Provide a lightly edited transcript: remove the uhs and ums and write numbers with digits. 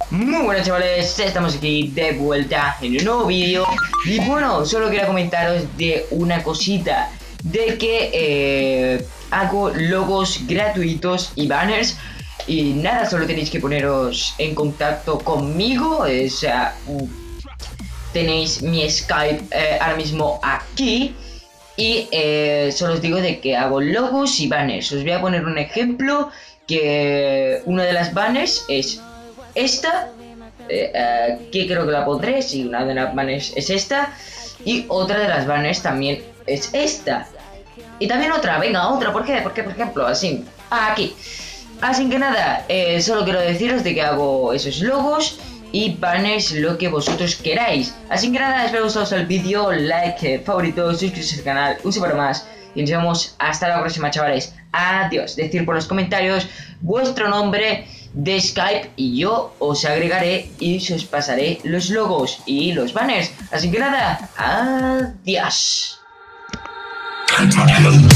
Muy buenas chavales, estamos aquí de vuelta en un nuevo vídeo. Y bueno, solo quería comentaros de una cosita, de que hago logos gratuitos y banners. Y nada, solo tenéis que poneros en contacto conmigo. O sea, tenéis mi Skype ahora mismo aquí. Y solo os digo de que hago logos y banners. Os voy a poner un ejemplo, que una de las banners es esta, que creo que la pondré. Sí, una de las banners es esta. Y otra de las banners también es esta. Y también otra, venga, otra. ¿Por qué? Por ejemplo, así. Aquí. Así que nada, solo quiero deciros de que hago esos logos y banners, lo que vosotros queráis. Así que nada, espero que os haya gustado el vídeo, like, favorito, suscribiros al canal, un para más. Y nos vemos hasta la próxima, chavales. Adiós. Decir por los comentarios vuestro nombre de Skype y yo os agregaré y os pasaré los logos y los banners. Así que nada, adiós.